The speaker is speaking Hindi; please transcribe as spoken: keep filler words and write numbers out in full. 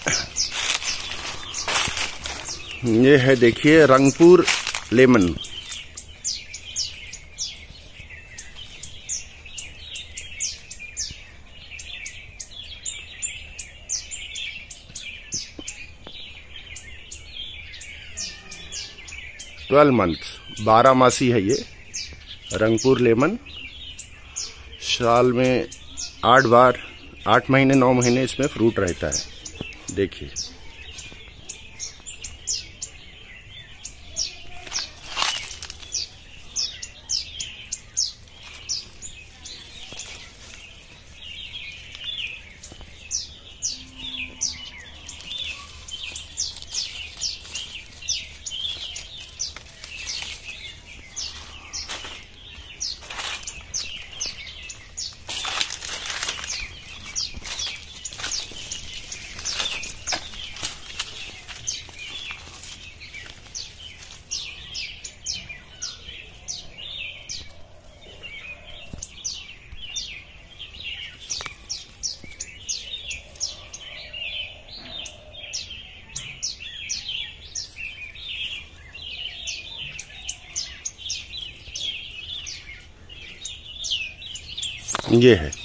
ये है देखिए रंगपुर लेमन। ट्वेल्व मंथ बारह मासी है ये रंगपुर लेमन। साल में आठ बार आठ महीने नौ महीने इसमें फ्रूट रहता है। देखिए ये है।